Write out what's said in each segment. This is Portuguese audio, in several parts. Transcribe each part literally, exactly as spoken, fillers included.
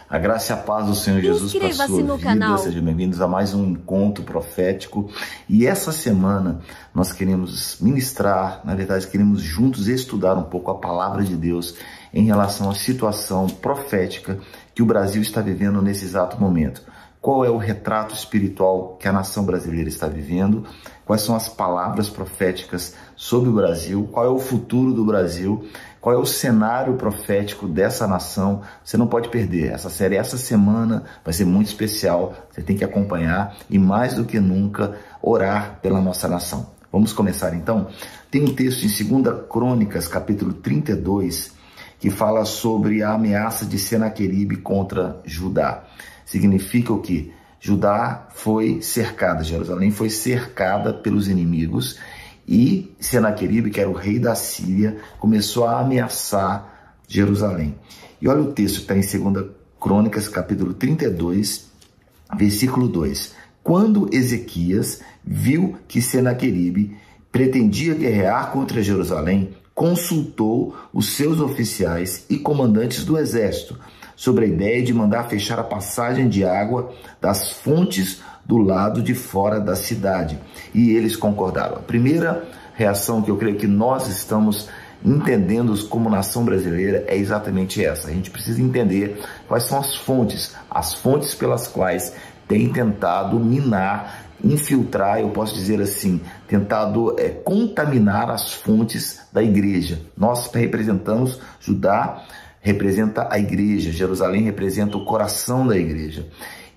A graça e a paz do Senhor Jesus para a sua no vida. canal. Sejam bem-vindos a mais um encontro profético. E essa semana nós queremos ministrar, na verdade queremos juntos estudar um pouco a palavra de Deus em relação à situação profética que o Brasil está vivendo nesse exato momento. Qual é o retrato espiritual que a nação brasileira está vivendo? Quais são as palavras proféticas sobre o Brasil? Qual é o futuro do Brasil? Qual é o cenário profético dessa nação? Você não pode perder. Essa série, essa semana, vai ser muito especial. Você tem que acompanhar e, mais do que nunca, orar pela nossa nação. Vamos começar então? Tem um texto em segunda Crônicas, capítulo trinta e dois, que fala sobre a ameaça de Senaqueribe contra Judá. Significa o quê? Judá foi cercada, Jerusalém foi cercada pelos inimigos e Senaqueribe, que era o rei da Síria, começou a ameaçar Jerusalém. E olha o texto que está em segunda Crônicas, capítulo trinta e dois, versículo dois. Quando Ezequias viu que Senaqueribe pretendia guerrear contra Jerusalém, consultou os seus oficiais e comandantes do exército sobre a ideia de mandar fechar a passagem de água das fontes do lado de fora da cidade. E eles concordaram. A primeira reação que eu creio que nós estamos entendendo como nação brasileira é exatamente essa. A gente precisa entender quais são as fontes, as fontes pelas quais tem tentado minar, infiltrar, eu posso dizer assim, tentado é, contaminar as fontes da igreja. Nós representamos Judá, representa a igreja, Jerusalém representa o coração da igreja.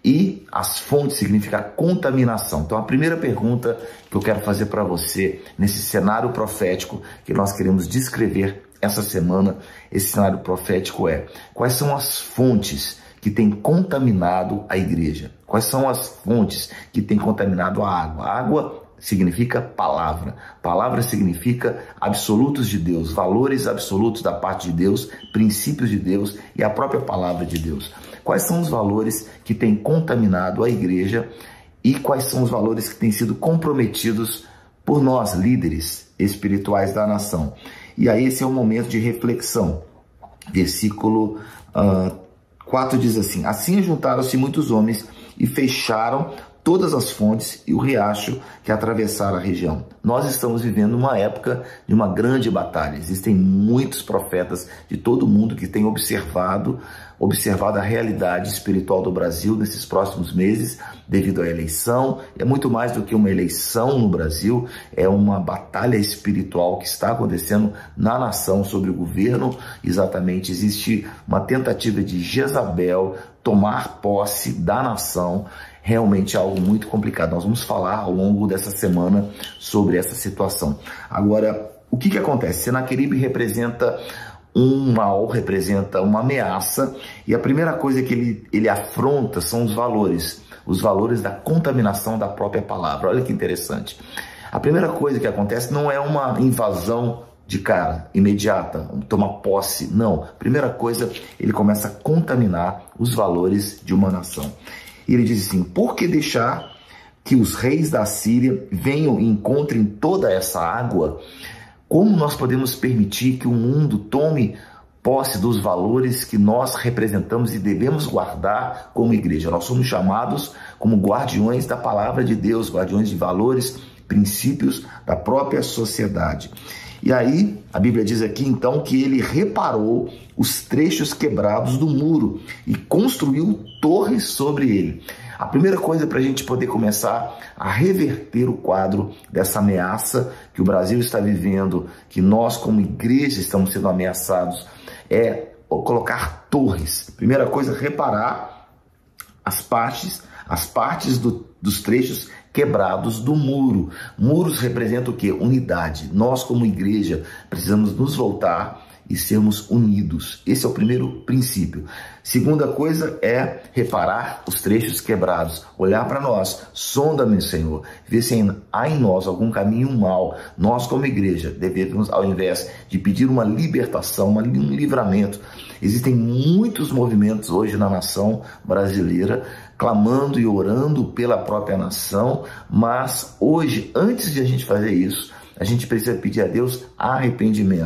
E as fontes significa contaminação. Então a primeira pergunta que eu quero fazer para você, nesse cenário profético que nós queremos descrever essa semana, esse cenário profético é: quais são as fontes que têm contaminado a igreja? Quais são as fontes que têm contaminado a água? A água significa palavra. Palavra significa absolutos de Deus, valores absolutos da parte de Deus, princípios de Deus e a própria palavra de Deus. Quais são os valores que têm contaminado a igreja e quais são os valores que têm sido comprometidos por nós, líderes espirituais da nação? E aí esse é o momento de reflexão. Versículo uh, quatro diz assim: assim juntaram-se muitos homens e fecharam todas as fontes e o riacho que atravessaram a região. Nós estamos vivendo uma época de uma grande batalha. Existem muitos profetas de todo mundo que têm observado, observado a realidade espiritual do Brasil nesses próximos meses, devido à eleição. É muito mais do que uma eleição no Brasil, é uma batalha espiritual que está acontecendo na nação sobre o governo. Exatamente, existe uma tentativa de Jezabel tomar posse da nação. Realmente é algo muito complicado. Nós vamos falar ao longo dessa semana sobre essa situação. Agora, o que que acontece? Senaqueribe representa um mal, representa uma ameaça, e a primeira coisa que ele, ele afronta são os valores, os valores da contaminação da própria palavra. Olha que interessante. A primeira coisa que acontece não é uma invasão de cara, imediata, tomar posse, não. Primeira coisa, ele começa a contaminar os valores de uma nação. E ele diz assim: por que deixar que os reis da Síria venham e encontrem toda essa água? Como nós podemos permitir que o mundo tome posse dos valores que nós representamos e devemos guardar como igreja? Nós somos chamados como guardiões da palavra de Deus, guardiões de valores, princípios da própria sociedade. E aí, a Bíblia diz aqui então que ele reparou os trechos quebrados do muro e construiu torres sobre ele. A primeira coisa para a gente poder começar a reverter o quadro dessa ameaça que o Brasil está vivendo, que nós como igreja estamos sendo ameaçados, é colocar torres. Primeira coisa, reparar as partes, as partes do, dos trechos quebrados do muro. Muros representam o quê? Unidade. Nós como igreja precisamos nos voltar e sermos unidos. Esse é o primeiro princípio. Segunda coisa é reparar os trechos quebrados, olhar para nós, sonda-me, Senhor, ver se há em nós algum caminho mau. Nós como igreja devemos, ao invés de pedir uma libertação, um livramento, existem muitos movimentos hoje na nação brasileira, clamando e orando pela própria nação, mas hoje, antes de a gente fazer isso, a gente precisa pedir a Deus arrependimento.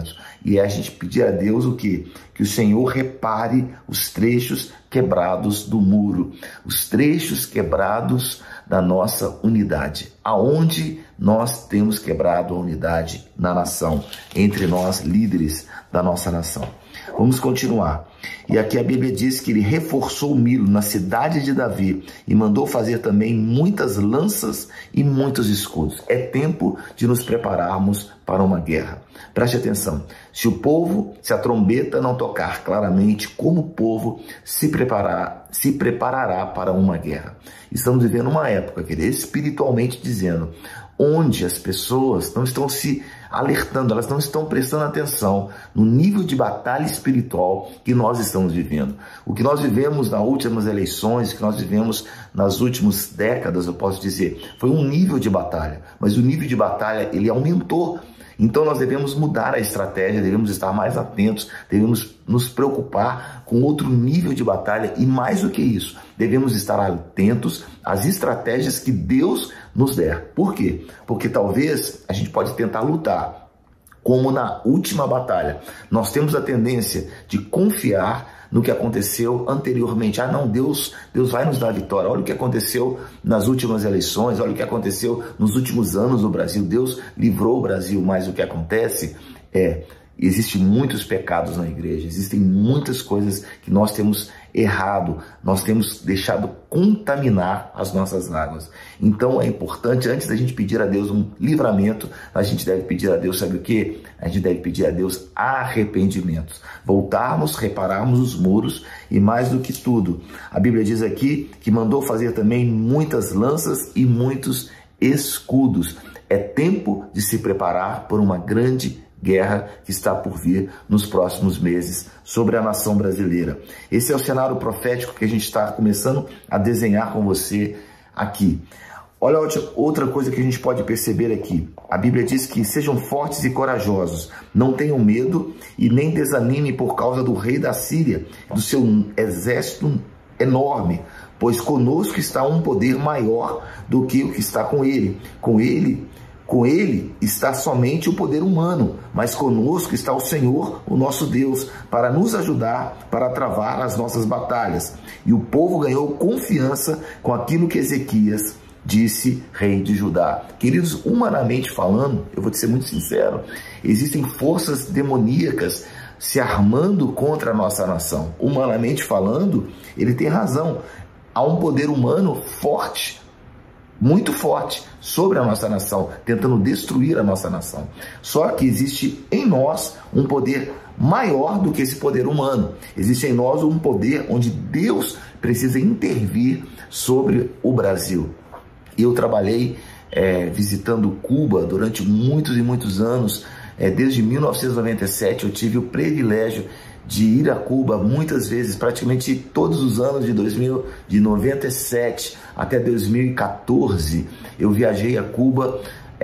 E é a gente pedir a Deus o quê? Que o Senhor repare os trechos quebrados do muro, os trechos quebrados da nossa unidade. Aonde nós temos quebrado a unidade na nação, entre nós líderes da nossa nação. Vamos continuar. E aqui a Bíblia diz que ele reforçou o Milo na cidade de Davi e mandou fazer também muitas lanças e muitos escudos. É tempo de nos prepararmos para uma guerra. Preste atenção. Se o povo, se a trombeta não tocar claramente, como o povo se preparar, se preparará para uma guerra. Estamos vivendo uma época, querido, espiritualmente dizendo, onde as pessoas não estão se alertando, elas não estão prestando atenção no nível de batalha espiritual que nós estamos vivendo. O que nós vivemos nas últimas eleições, o que nós vivemos nas últimas décadas, eu posso dizer, foi um nível de batalha, mas o nível de batalha, ele aumentou. Então nós devemos mudar a estratégia, devemos estar mais atentos, devemos nos preocupar com outro nível de batalha e mais do que isso, devemos estar atentos às estratégias que Deus nos der. Por quê? Porque talvez a gente pode tentar lutar, como na última batalha. Nós temos a tendência de confiar no que aconteceu anteriormente. Ah, não, Deus, Deus vai nos dar a vitória. Olha o que aconteceu nas últimas eleições, olha o que aconteceu nos últimos anos no Brasil. Deus livrou o Brasil, mas o que acontece é, existem muitos pecados na igreja, existem muitas coisas que nós temos errado, nós temos deixado contaminar as nossas águas. Então é importante, antes da gente pedir a Deus um livramento, a gente deve pedir a Deus, sabe o quê? A gente deve pedir a Deus arrependimentos, voltarmos, repararmos os muros e mais do que tudo, a Bíblia diz aqui que mandou fazer também muitas lanças e muitos escudos. É tempo de se preparar por uma grande guerra que está por vir nos próximos meses sobre a nação brasileira. Esse é o cenário profético que a gente está começando a desenhar com você aqui. Olha outra coisa que a gente pode perceber aqui. A Bíblia diz que sejam fortes e corajosos, não tenham medo e nem desanimem por causa do rei da Síria, do seu exército enorme, pois conosco está um poder maior do que o que está com ele. Com ele Com ele está somente o poder humano, mas conosco está o Senhor, o nosso Deus, para nos ajudar, para travar as nossas batalhas. E o povo ganhou confiança com aquilo que Ezequias disse, rei de Judá. Queridos, humanamente falando, eu vou te ser muito sincero, existem forças demoníacas se armando contra a nossa nação. Humanamente falando, ele tem razão. Há um poder humano forte, muito forte sobre a nossa nação, tentando destruir a nossa nação. Só que existe em nós um poder maior do que esse poder humano. Existe em nós um poder onde Deus precisa intervir sobre o Brasil. Eu trabalhei é, visitando Cuba durante muitos e muitos anos. É, desde mil novecentos e noventa e sete eu tive o privilégio de ir a Cuba muitas vezes, praticamente todos os anos de, dois mil, de noventa e sete até dois mil e quatorze, eu viajei a Cuba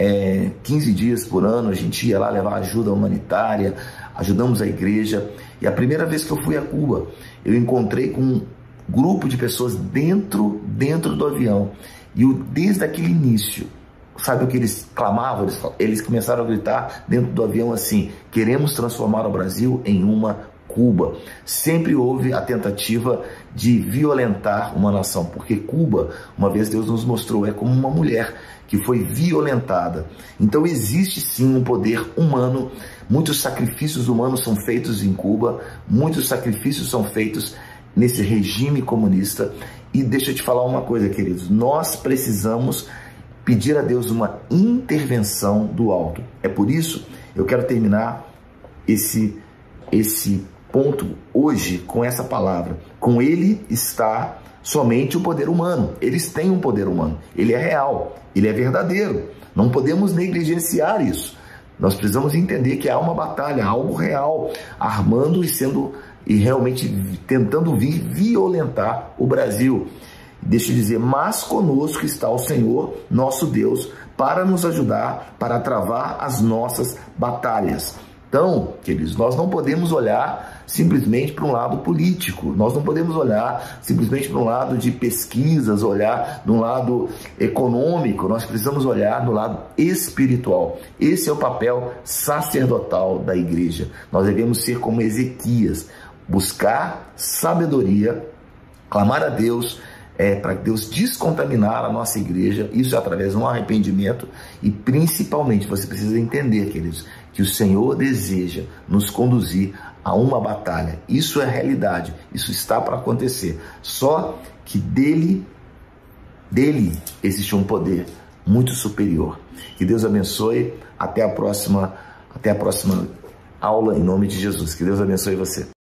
é, quinze dias por ano, a gente ia lá levar ajuda humanitária, ajudamos a igreja, e a primeira vez que eu fui a Cuba, eu encontrei com um grupo de pessoas dentro, dentro do avião, e eu, desde aquele início, sabe o que eles clamavam? Eles, eles começaram a gritar dentro do avião assim, queremos transformar o Brasil em uma Cuba. Sempre houve a tentativa de violentar uma nação, porque Cuba, uma vez Deus nos mostrou, é como uma mulher que foi violentada. Então existe sim um poder humano, muitos sacrifícios humanos são feitos em Cuba, muitos sacrifícios são feitos nesse regime comunista. E deixa eu te falar uma coisa, queridos, nós precisamos pedir a Deus uma intervenção do alto. É por isso eu quero terminar esse, esse ponto hoje com essa palavra. Com ele está somente o poder humano. Eles têm um poder humano. Ele é real, ele é verdadeiro. Não podemos negligenciar isso. Nós precisamos entender que há uma batalha, algo real, armando e sendo e realmente tentando vir violentar o Brasil. Deixa eu dizer, mas conosco está o Senhor, nosso Deus, para nos ajudar, para travar as nossas batalhas. Então, queridos, nós não podemos olhar simplesmente para um lado político. Nós não podemos olhar simplesmente para um lado de pesquisas, olhar de um lado econômico. Nós precisamos olhar do lado espiritual. Esse é o papel sacerdotal da igreja. Nós devemos ser como Ezequias, buscar sabedoria, clamar a Deus, é, para Deus descontaminar a nossa igreja, isso é através de um arrependimento, e principalmente você precisa entender, queridos, que o Senhor deseja nos conduzir a uma batalha. Isso é realidade, isso está para acontecer, só que dele, dele existe um poder muito superior. Que Deus abençoe, até a próxima, até a próxima aula em nome de Jesus. Que Deus abençoe você.